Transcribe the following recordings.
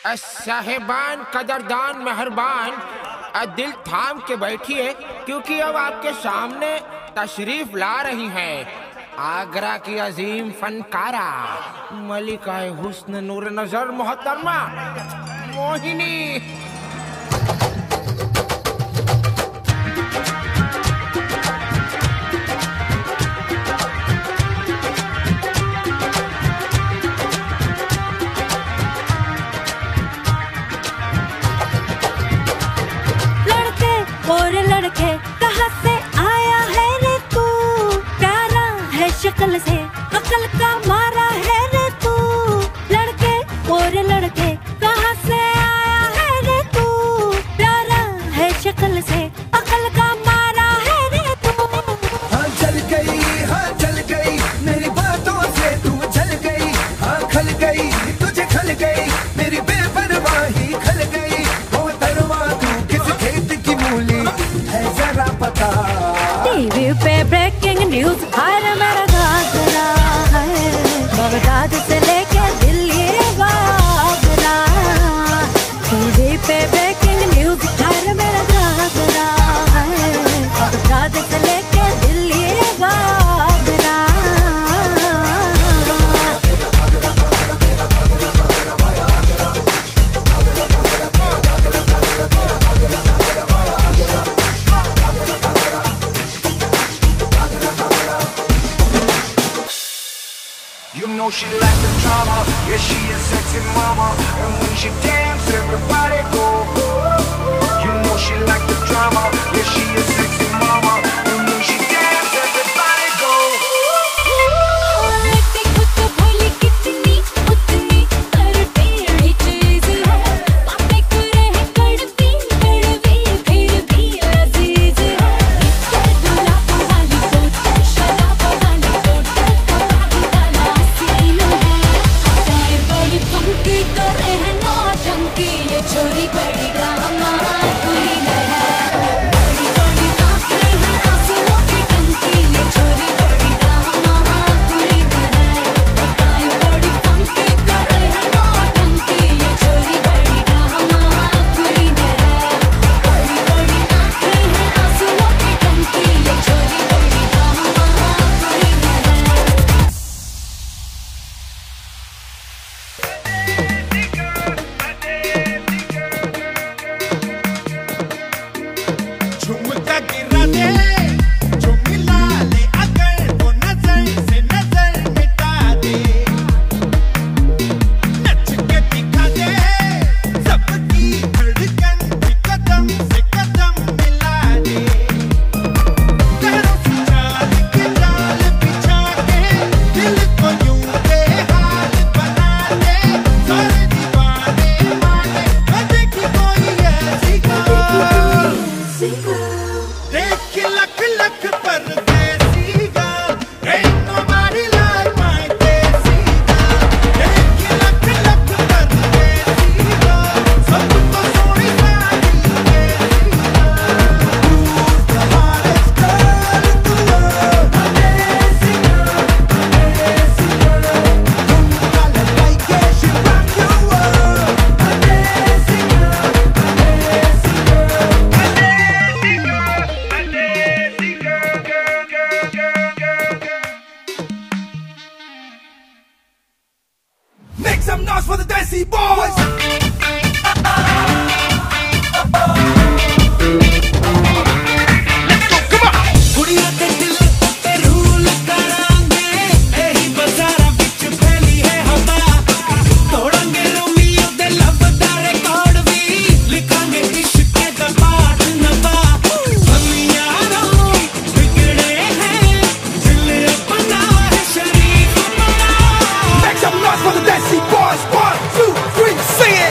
साहेबान, कदरदान, मेहरबान, दिल थाम के बैठिए क्योंकि अब आपके सामने तशरीफ ला रही हैं आगरा की अजीम फनकारा मलिका हुस्न नूर नजर मोहतरमा मोहिनी। लड़के कहाँ से आया है रे तू, प्यारा है शक्ल से अकल का मारा है रे तू। लड़के और लड़के कहाँ से आया है रे तू, प्यारा है शक्ल से अकल का मारा है रे तू। हाँ चल गई मेरी बातों से तू चल गई। हाँ खल गई तुझे खल गई मेरी बेपरवाही खल गई। वो तरवा तू किस खेत की मूली है जरा पता। टीवी पे ब्रेकिंग न्यूज हर मेरा घाघरा है, बगदाद से लेके दिल्ली आगरा। टीवी पे ब्रेकिंग न्यूज हर मेरा घाघरा है, बगदाद से लेके Delhi Agra. You know she like the drama, yeah she a sexy mama. And when she dance, everybody go. You know she like the drama, yeah she a sexy mama. And when she dance, everybody go. छोरी बड़ी drama पूरी Make some noise for the Desi Boys. 1, 2, 3, sing it.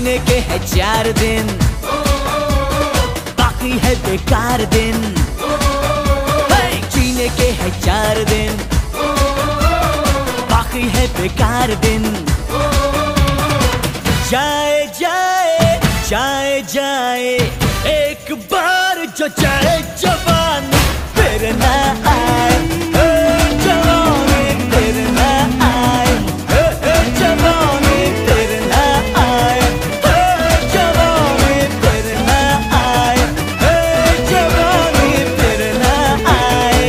जीने के है 4 दिन, बाकी है बेकार दिन। जीने के है 4 दिन, बाकी है बेकार दिन। जाए जाए जाए जाए एक बार जो जाए जवानी फिर ना आए, जवानी फिर ना आए, जवानी फिर ना आए, जवानी फिर ना आए, जवानी फिर ना आए।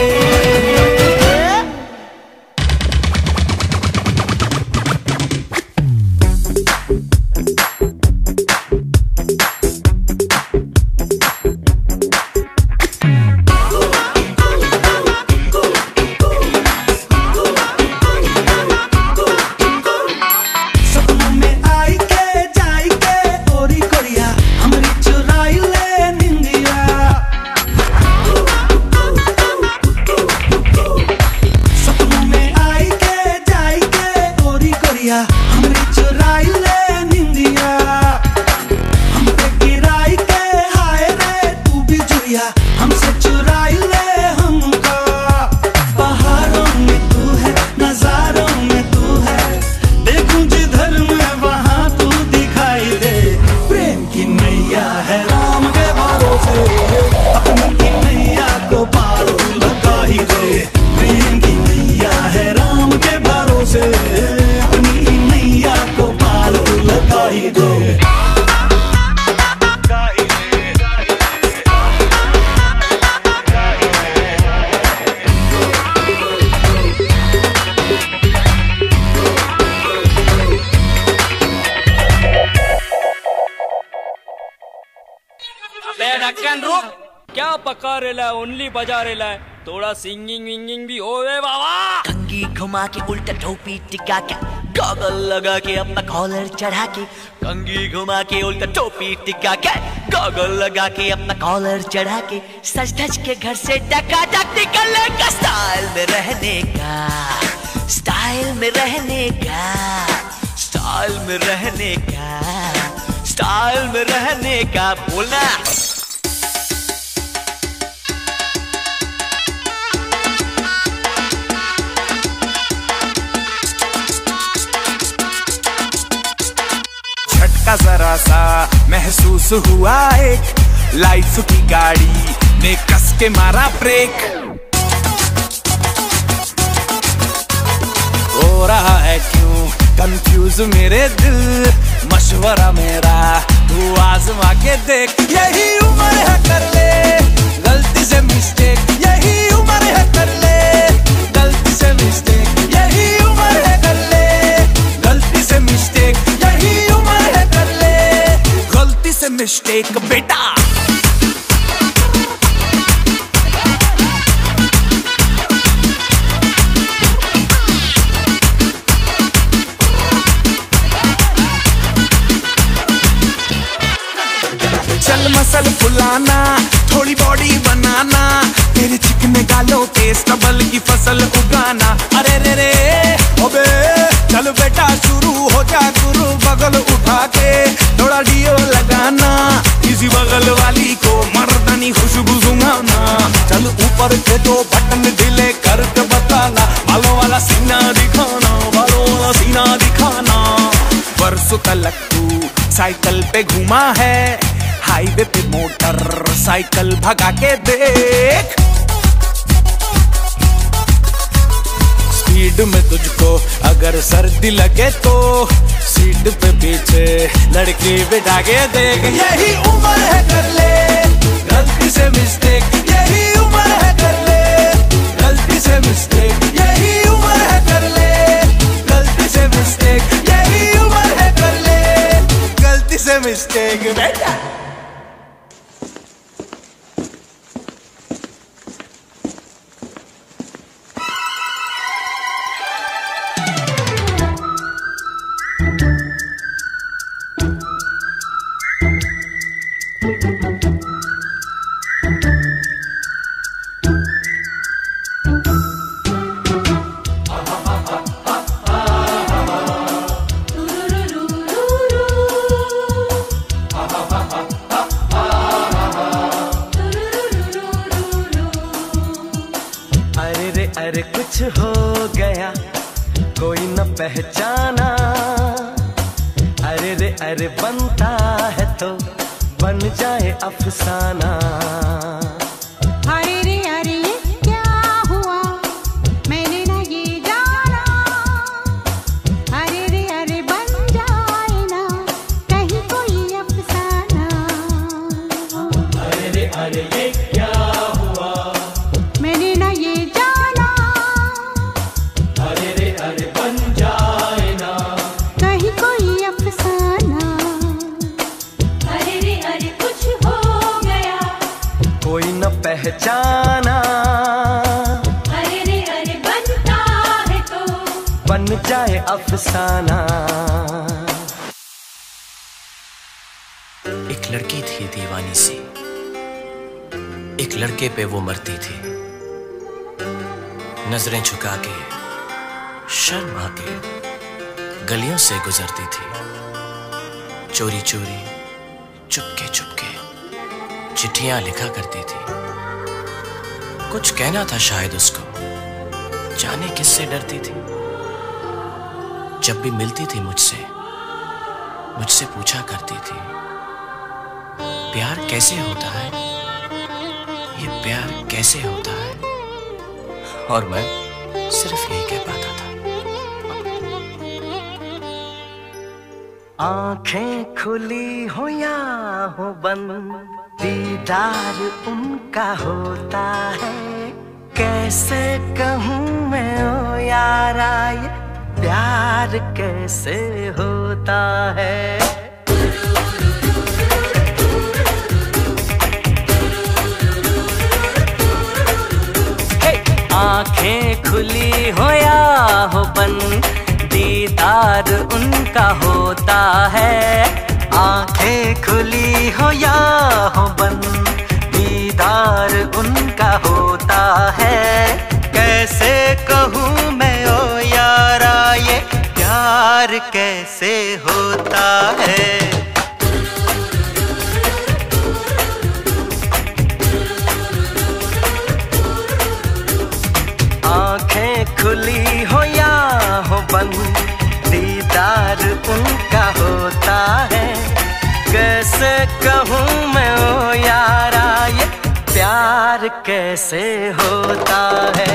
क्या पका रेला ओनली बजा रेला है, थोड़ा सिंगिंग विंगिंग भी होवे बाबा। कंघी घुमा के उल्टा टोपी टिका के, गॉगल लगा के अपना कॉलर चढ़ा के, कंघी घुमा के उल्टा टोपी टिका के, गॉगल लगा के अपना कॉलर चढ़ा के, सज धज के घर से टकाटक निकलने का, स्टाइल में रहने का, स्टाइल में रहने का, स्टाइल में रहने का, स्टाइल में रहने का बोलना। झटका जरा सा महसूस हुआ एक, लाइफ की गाड़ी ने कस के मारा ब्रेक। हो रहा है क्यों कंफ्यूज मेरे दिल, मशवरा मेरा तू आजमा के देख। यही उम्र है कर ले गलती से मिस्टेक, यही उम्र है कर ले गलती से मिस्टेक, यही उम्र है कर ले गलती से मिस्टेक, यही उम्र है कर ले गलती से मिस्टेक बेटा। चल मसल फुलाना, थोड़ी बॉडी बनाना, तेरे चिकने गालों पे स्टबल की फसल उगाना। अरे रे रे ओबे चल बेटा शुरू हो जा गुरु, बगल उठा के थोड़ा डियो लगाना, किसी बगल वाली को मर्दानी खुशबू सुंघाना। चल ऊपर के 2 बटन ढीले करके बताना, बालों वाला सीना दिखाना, बालों वाला सीना दिखाना। बरसों तक तू साइकिल पे घूमा है, हाईवे पे मोटर साइकिल भगा के देख। स्पीड में तुझको अगर सर्दी लगे तो सीट पे पीछे लड़की बिठा के देख। यही उम्र है कर ले गलती से मिस्टेक, यही उम्र है कर ले गलती से मिस्टेक, यही उम्र है कर ले गलती से मिस्टेक, यही उम्र है कर ले गलती से मिस्टेक बेटा। अरे कुछ हो गया कोई न पहचाना, अरे रे अरे बनता है तो बन जाए अफसाना। अरे रे अरे ये क्या हुआ मैंने ना ये जाना, अरे रे अरे बन जाए ना कहीं कोई अफसाना। अरे रे अरे ये क्या हुआ मैंने ना ये जाना, अरे रे अरे बन जाए ना कहीं कोई अफसाना। अरे रे अरे कुछ हो गया कोई न पहचाना, अरे रे अरे बनता है तो बन जाए अफसाना। एक लड़की थी दीवानी सी, एक लड़के पे वो मरती थी। नजरें झुका के शर्मा के गलियों से गुजरती थी। चोरी चोरी चुपके चुपके चिट्ठियां लिखा करती थी। कुछ कहना था शायद उसको, जाने किससे डरती थी। जब भी मिलती थी मुझसे पूछा करती थी, प्यार कैसे होता है, ये प्यार कैसे होता है। और मैं सिर्फ यही कह पाता था। आंखें खुली हो या हो बंद, दीदार उनका होता है। कैसे कहूँ मैं ओ यारा ये प्यार कैसे होता है। आंखें खुली हो या हो बंद, दीदार उनका होता है। आंखें खुली हो या हो बंद, दीदार उनका होता है। कैसे कहूँ मैं ओ यारा ये प्यार कैसे होता है। आंखें खुली हो या हो बंद, दीदार उनका होता है। कैसे कहूँ मैं ओ यारा ये प्यार कैसे होता है।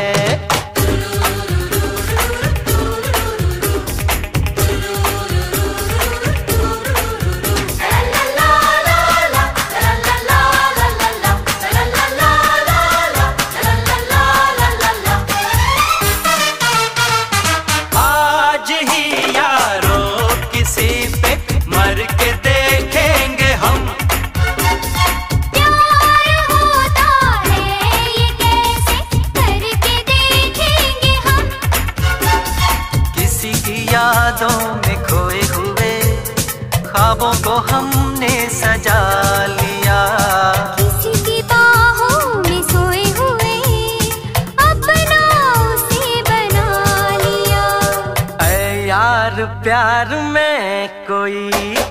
ख्वाबों को हमने सजा लिया, किसी की बाहों में सोए हुए अपना उसे बना लिया। ऐ यार प्यार में कोई,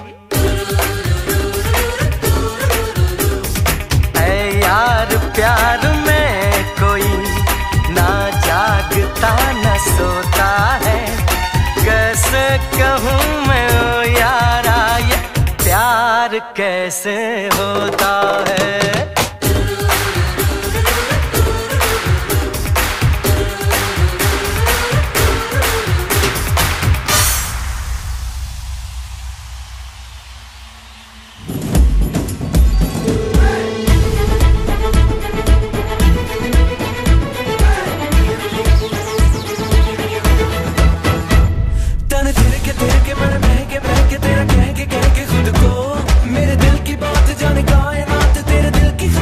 ऐ यार प्यार में कोई ना जागता न सोता है। कैसे कहूँ मैं ओ यारा ये प्यार कैसे होता है। तेरा कह के खुद को, मेरे दिल की बात जाने कायनात तेरे दिल की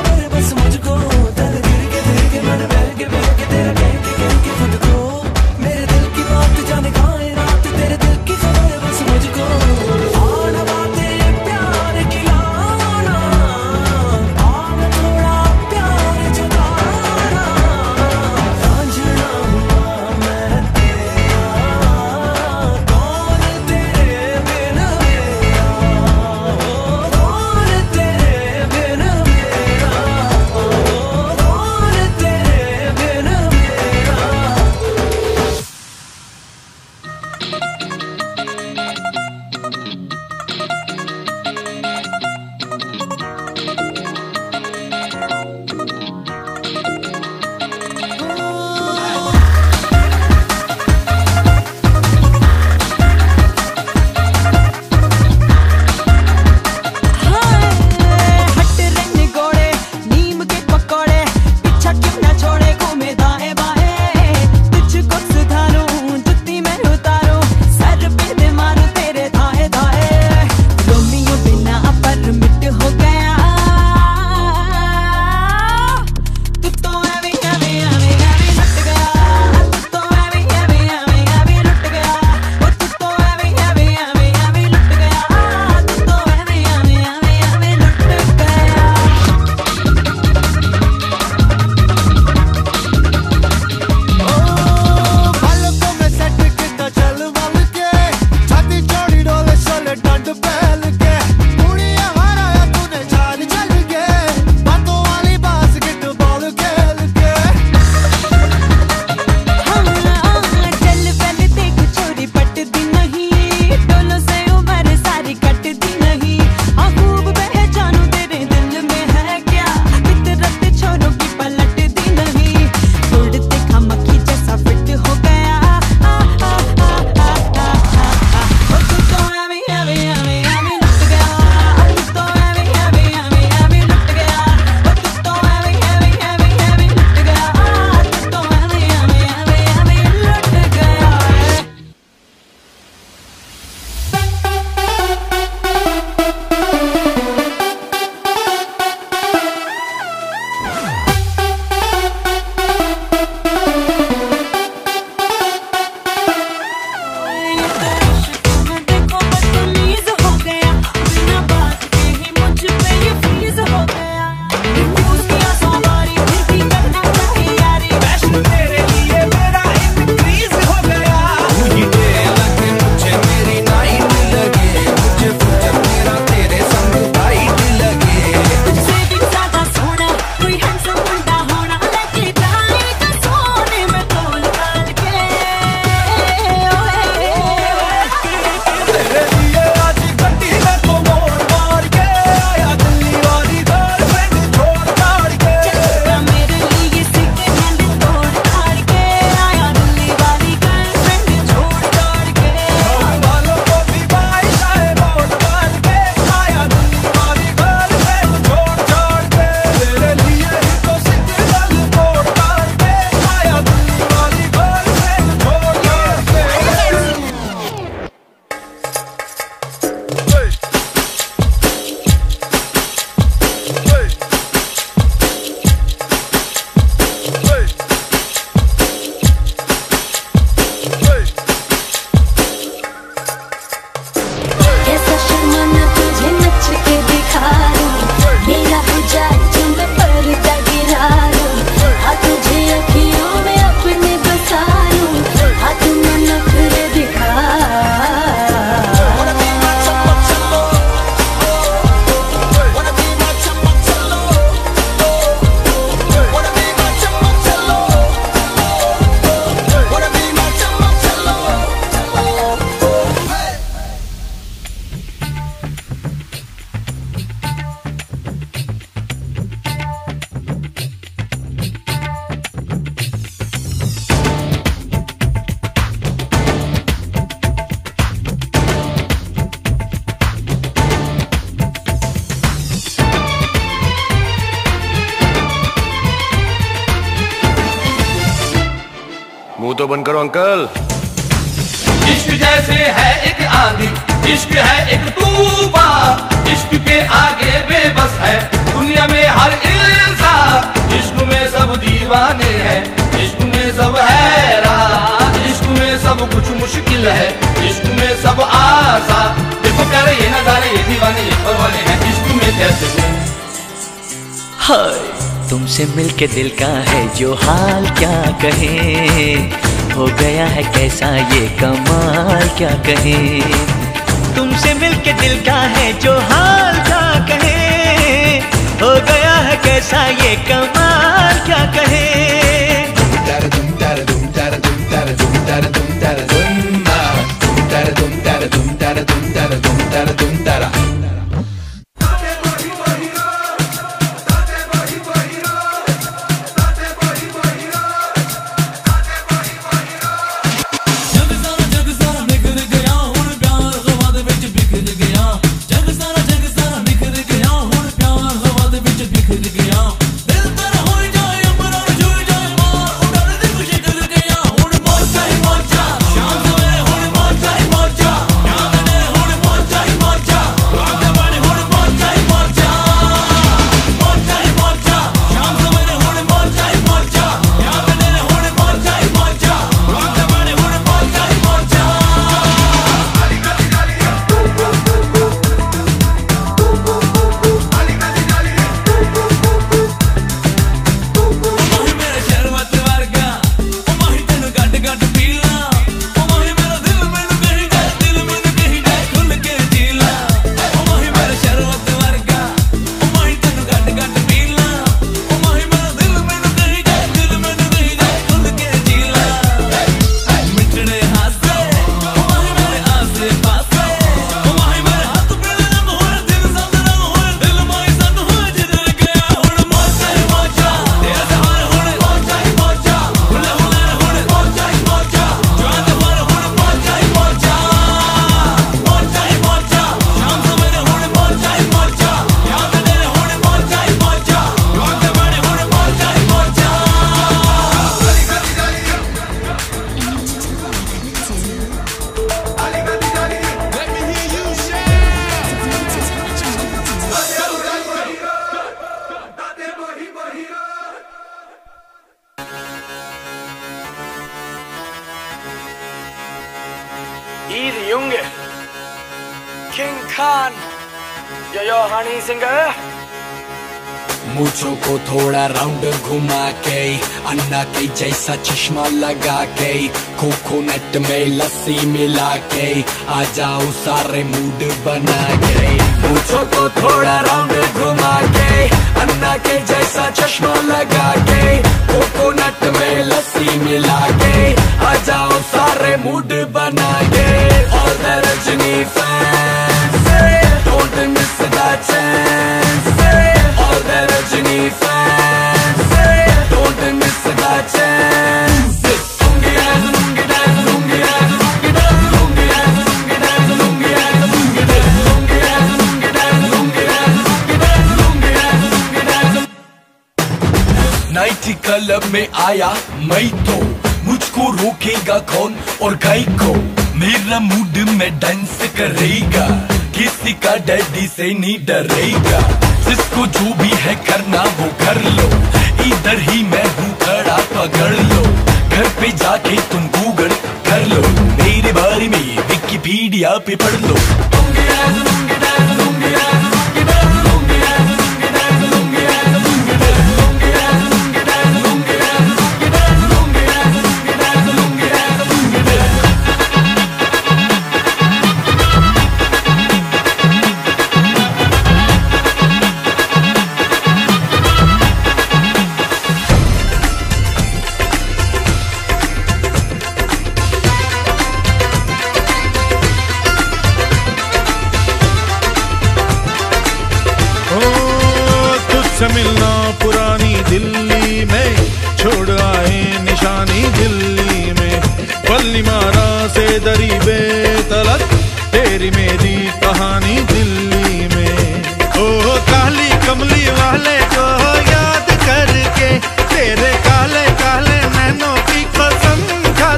मुंह तो बंद करो अंकल। इश्क जैसे है एक आंधी, इश्क है एक तूफान, इश्क के आगे बेबस है दुनिया में हर इंसान। इश्क में सब दीवाने हैं, इश्क में सब हैरान, इश्क में सब कुछ मुश्किल है, इश्क में सब आसान। देखो प्यारे ये नजारे, ये दीवाने ये परवाने हैं, इश्क में कैसे। हाय तुमसे मिलके दिल का है जो हाल क्या कहे, हो गया है कैसा ये कमाल क्या कहे। तुमसे मिलके दिल का है जो हाल क्या कहे, हो गया है कैसा ये कमाल क्या कहे। Junge, King Khan, yo Honey singer. मूंछों को थोड़ा राउंड घुमा के, अन्ना के जैसा चश्मा लगा के, कोकोनट में लस्सी मिला के, आ जाओ सारे मूड बना के। मूंछों को थोड़ा राउंड घुमा के, अन्ना के जैसा चश्मा लगा के, कोकोनट में लस्सी मिला के, आ जाओ सारे मूड बना के। All the Rajini fans, don't miss the chance. All the Rajini fans, don't miss the chance. Lungi dance, lungi dance, lungi dance, lungi dance, lungi dance, lungi dance, lungi dance, lungi dance, lungi dance, lungi dance, lungi dance, lungi dance, lungi dance. Night club में आया मैं तो, मुझको रोकेगा कौन और गाय को। मेरा मूड में डांस करेगा, किसी का डैडी से नहीं डरेगा। जिसको जो भी है करना वो कर लो, इधर ही मैं हूँ खड़ा पकड़ लो। घर पे जाके तुम गूगल कर लो, मेरे बारे में विकिपीडिया पे पढ़ लो। मिलना पुरानी दिल्ली में, छोड़ आए निशानी दिल्ली में। पल्ली मारा से दरी बेतलक, तेरी मेरी कहानी दिल्ली में। ओ काली कमली वाले को याद करके, तेरे काले काले नैनों की कसम खा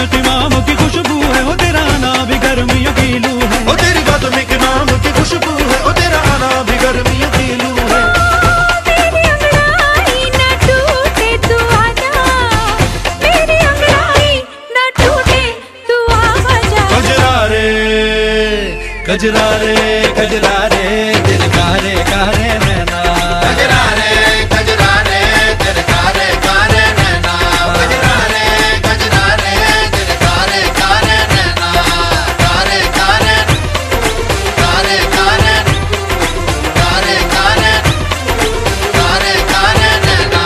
में इमाम की खुशबू है, ओ तेरा आना भी गर्मियों की लू है। ओ तेरी बातों में इमाम की खुशबू है, ओ तेरा आना भी गर्मियों की लू है। मेरी अंगड़ाई न टूटे तू आजा, मेरी अंगड़ाई न टूटे तू आजा। कजरा रे कजरा रे कजरा रे दिल कारे कारे नैना। कजरा रे दिल कारे कारे नैना। कजरा रे दिल कारे कारे नैना। कारे कारे कारे कारे कारे कारे कारे कारे नैना।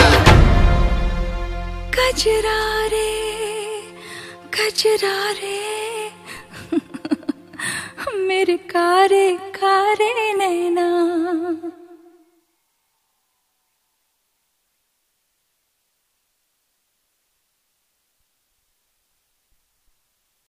कजरा रे मेरे कारे कारे नैना।